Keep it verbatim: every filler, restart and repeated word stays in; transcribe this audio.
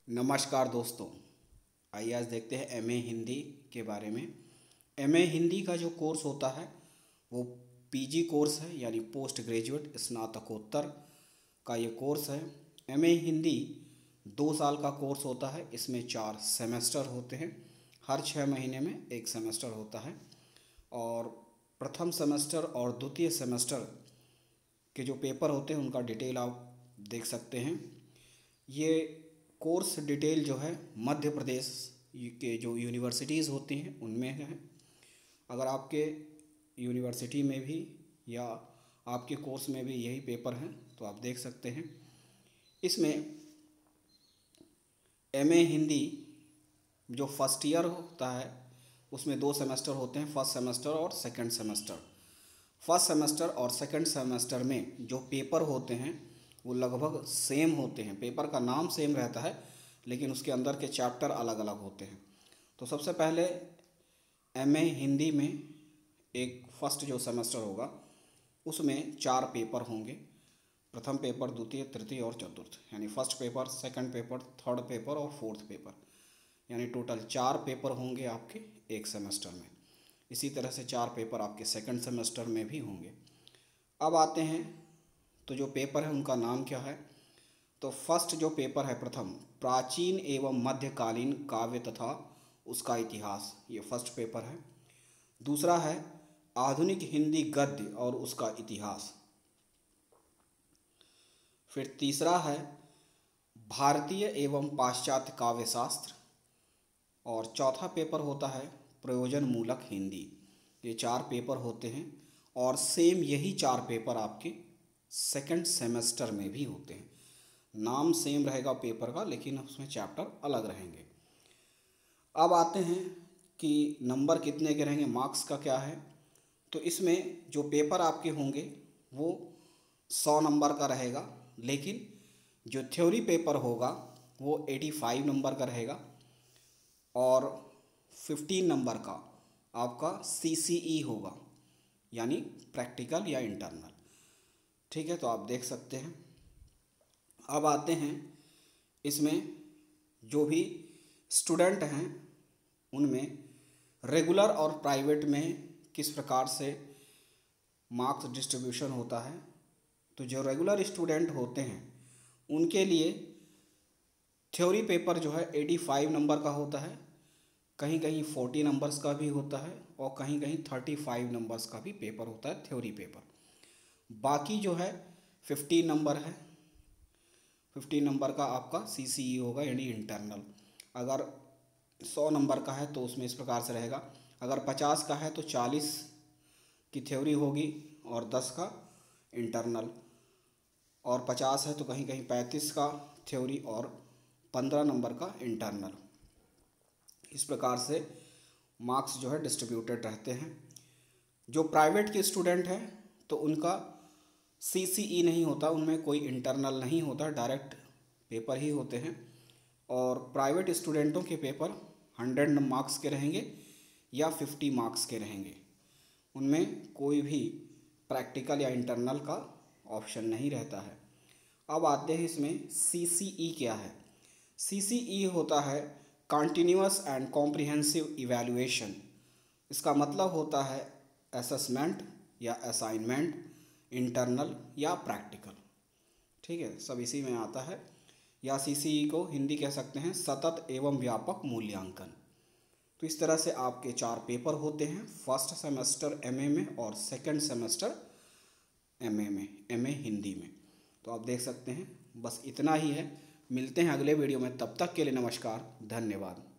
नमस्कार दोस्तों, आइए आज देखते हैं एमए हिंदी के बारे में। एमए हिंदी का जो कोर्स होता है वो पीजी कोर्स है, यानी पोस्ट ग्रेजुएट स्नातकोत्तर का ये कोर्स है। एमए हिंदी दो साल का कोर्स होता है। इसमें चार सेमेस्टर होते हैं, हर छः महीने में एक सेमेस्टर होता है। और प्रथम सेमेस्टर और द्वितीय सेमेस्टर के जो पेपर होते हैं उनका डिटेल आप देख सकते हैं। ये कोर्स डिटेल जो है मध्य प्रदेश के जो यूनिवर्सिटीज़ होती हैं उनमें है। अगर आपके यूनिवर्सिटी में भी या आपके कोर्स में भी यही पेपर हैं तो आप देख सकते हैं। इसमें एमए हिंदी जो फर्स्ट ईयर होता है उसमें दो सेमेस्टर होते हैं, फर्स्ट सेमेस्टर और सेकंड सेमेस्टर। फर्स्ट सेमेस्टर और सेकंड सेमेस्टर में जो पेपर होते हैं वो लगभग सेम होते हैं। पेपर का नाम सेम रहता है लेकिन उसके अंदर के चैप्टर अलग अलग होते हैं। तो सबसे पहले एमए हिंदी में एक फर्स्ट जो सेमेस्टर होगा उसमें चार पेपर होंगे। प्रथम पेपर, द्वितीय, तृतीय और चतुर्थ, यानी first paper, second paper, third paper और फोर्थ पेपर, यानी टोटल चार पेपर होंगे आपके एक सेमेस्टर में। इसी तरह से चार पेपर आपके सेकंड सेमेस्टर में भी होंगे। अब आते हैं तो जो पेपर है उनका नाम क्या है। तो फर्स्ट जो पेपर है प्रथम, प्राचीन एवं मध्यकालीन काव्य तथा उसका इतिहास, ये फर्स्ट पेपर है। दूसरा है आधुनिक हिंदी गद्य और उसका इतिहास। फिर तीसरा है भारतीय एवं पाश्चात्य काव्य शास्त्र। और चौथा पेपर होता है प्रयोजन मूलक हिंदी। ये चार पेपर होते हैं और सेम यही चार पेपर आपके सेकंड सेमेस्टर में भी होते हैं। नाम सेम रहेगा पेपर का लेकिन उसमें चैप्टर अलग रहेंगे। अब आते हैं कि नंबर कितने के रहेंगे, मार्क्स का क्या है। तो इसमें जो पेपर आपके होंगे वो सौ नंबर का रहेगा, लेकिन जो थ्योरी पेपर होगा वो पचासी नंबर का रहेगा और पंद्रह नंबर का आपका सीसीई होगा, यानी प्रैक्टिकल या इंटरनल। ठीक है, तो आप देख सकते हैं। अब आते हैं इसमें जो भी स्टूडेंट हैं उनमें रेगुलर और प्राइवेट में किस प्रकार से मार्क्स डिस्ट्रीब्यूशन होता है। तो जो रेगुलर स्टूडेंट होते हैं उनके लिए थ्योरी पेपर जो है पचासी नंबर का होता है, कहीं कहीं चालीस नंबर्स का भी होता है और कहीं कहीं पैंतीस नंबर्स का भी पेपर होता है थ्योरी पेपर। बाकी जो है पंद्रह नंबर है, पंद्रह नंबर का आपका सीसीई होगा, यानी इंटरनल। अगर सौ नंबर का है तो उसमें इस प्रकार से रहेगा। अगर पचास का है तो चालीस की थ्योरी होगी और दस का इंटरनल। और पचास है तो कहीं कहीं पैंतीस का थ्योरी और पंद्रह नंबर का इंटरनल। इस प्रकार से मार्क्स जो है डिस्ट्रीब्यूटेड रहते हैं। जो प्राइवेट के स्टूडेंट हैं तो उनका सीसीई नहीं होता, उनमें कोई इंटरनल नहीं होता, डायरेक्ट पेपर ही होते हैं। और प्राइवेट स्टूडेंटों के पेपर सौ मार्क्स के रहेंगे या पचास मार्क्स के रहेंगे, उनमें कोई भी प्रैक्टिकल या इंटरनल का ऑप्शन नहीं रहता है। अब आते हैं इसमें सीसीई क्या है। सीसीई होता है कंटिन्यूअस एंड कॉम्प्रिहेंसिव इवैल्यूएशन। इसका मतलब होता है असेसमेंट या असाइनमेंट, इंटरनल या प्रैक्टिकल। ठीक है, सब इसी में आता है। या सीसीई को हिंदी कह सकते हैं सतत एवं व्यापक मूल्यांकन। तो इस तरह से आपके चार पेपर होते हैं, फर्स्ट सेमेस्टर एमए में और सेकंड सेमेस्टर एमए में, एमए हिंदी में। तो आप देख सकते हैं, बस इतना ही है। मिलते हैं अगले वीडियो में, तब तक के लिए नमस्कार, धन्यवाद।